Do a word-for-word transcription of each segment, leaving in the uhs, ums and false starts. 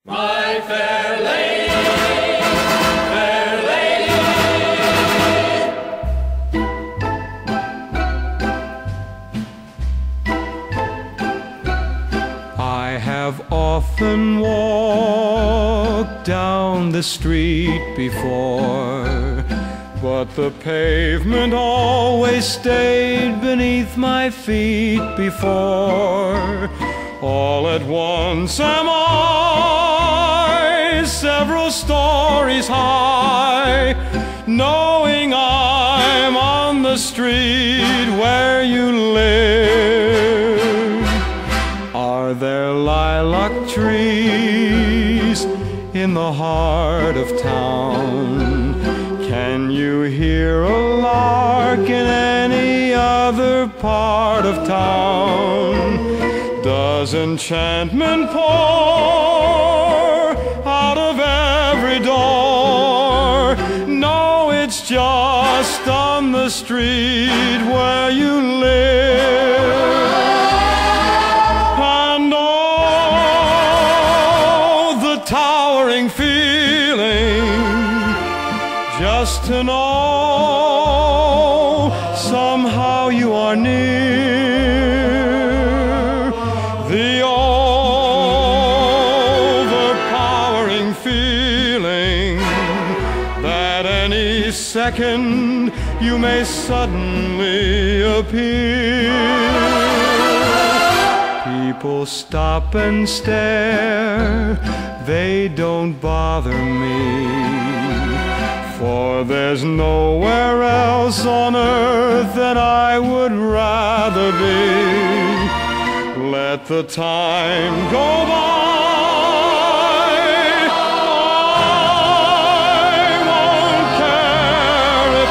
My fair lady, fair lady. I have often walked down the street before, but the pavement always stayed beneath my feet before. All at once am I several stories high, knowing I'm on the street where you live. Are there lilac trees in the heart of town? Can you hear a lark in any other part of town? Does enchantment pour out of every door? No, it's just on the street where you live. And oh, the towering feeling, just to know somehow you are near. The overpowering feeling that any second you may suddenly appear. People stop and stare, they don't bother me, for there's nowhere else on earth that I would rather be. Let the time go by. I won't care if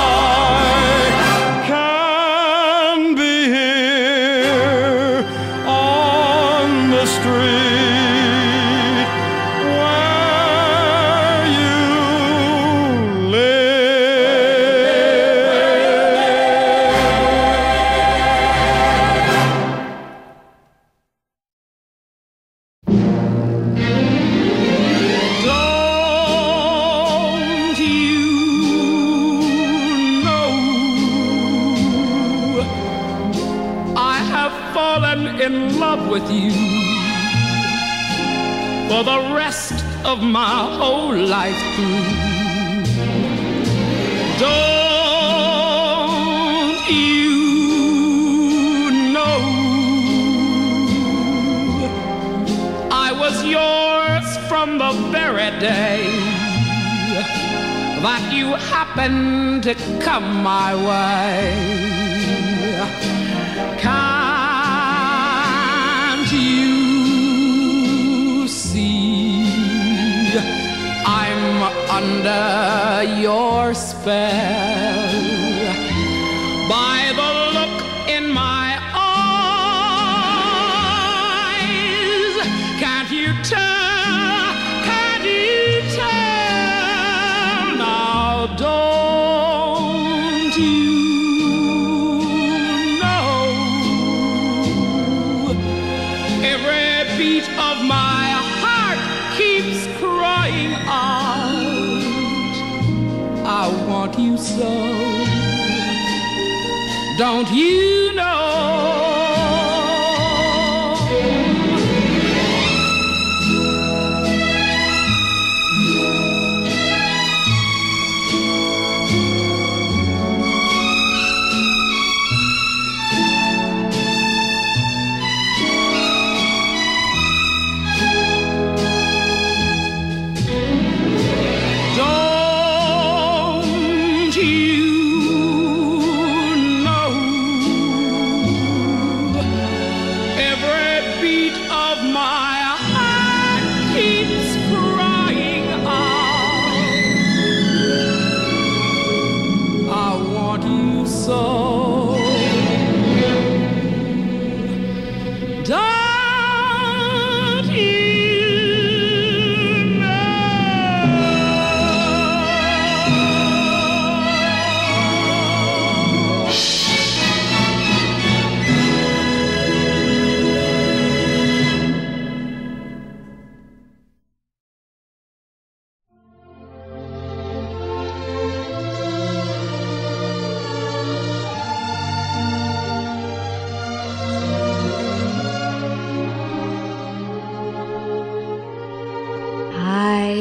I can be here on the street where you in love with you for the rest of my whole life through. Don't you know I was yours from the very day that you happened to come my way? Can't you see I'm under your spell? By the look in my eyes, can't you tell, can't you tell? Now don't you beat of my heart keeps crying out, I want you so. Don't you know?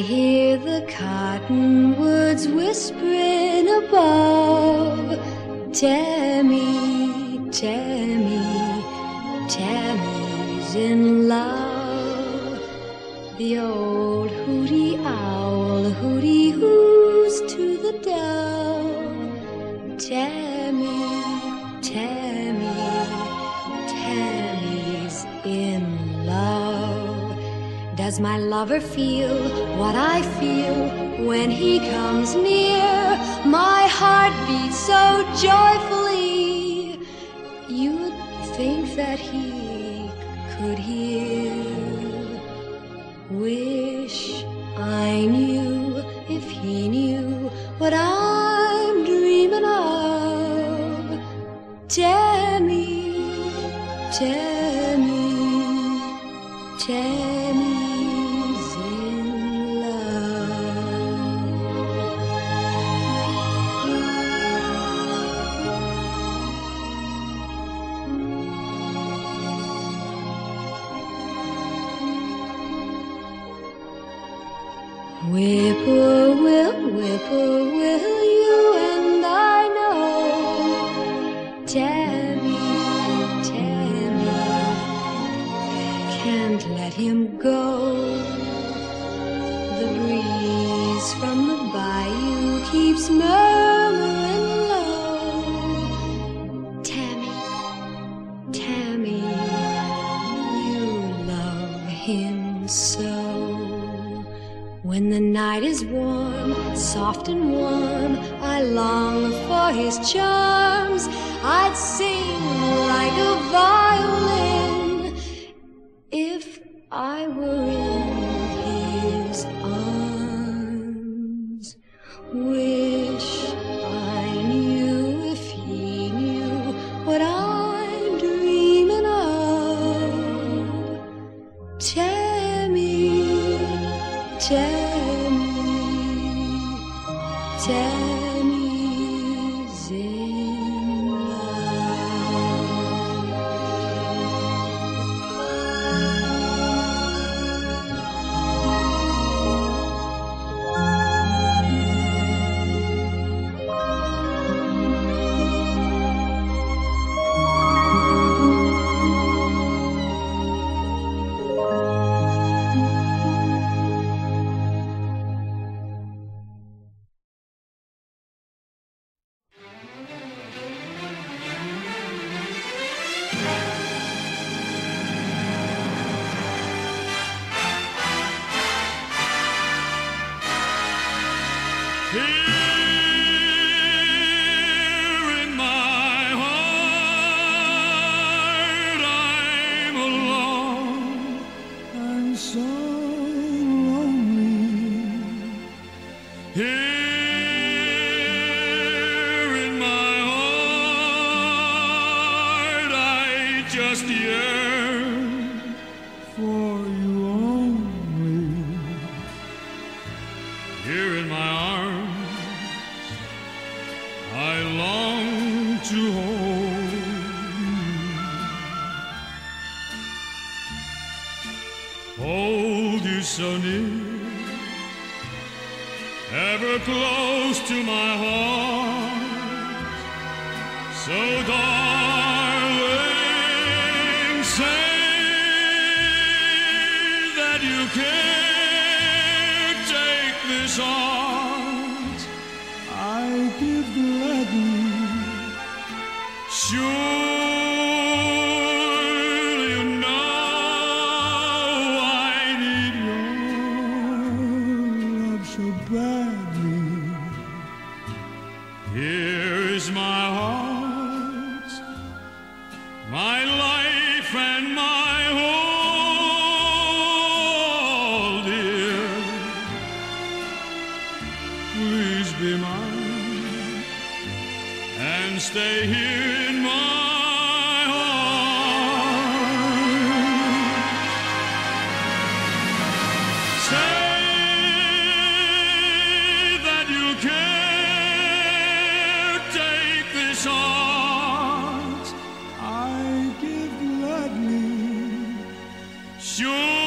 hear the cottonwoods whispering above. Tammy, Tammy, Tammy's in love. The old hooty owl hooty hoos to the dove. Tammy, Tammy, Tammy's in love. Does my lover feel what I feel when he comes near? My heart beats so joyfully, you'd think that he could hear. Wish I knew if he knew what I'm dreaming of. Tammy, Tammy, Tammy's in love. Whippoorwill, whippoorwill, you and I know. Tammy, Tammy, can't let him go. The breeze from the bayou keeps murmuring low. Tammy, Tammy, you love him so. When the night is warm, soft and warm, I long for his charms. I'd sing like a violin if I were in his arms. Wish I knew if he knew what I'm dreaming of. Tammy, Tammy, Tammy's in love. Here in my heart I'm alone and so lonely. Here in my heart I just yearn for you only. Here in my arms I long to hold you, hold you so near, ever close to my heart. So darling, say that you can't take this heart I give gladly. Surely you know I need your love so badly. Here's my heart, my life and my whole, dear. Please be mine and stay here in my heart. Say that you can't take this heart I give gladly. Sure.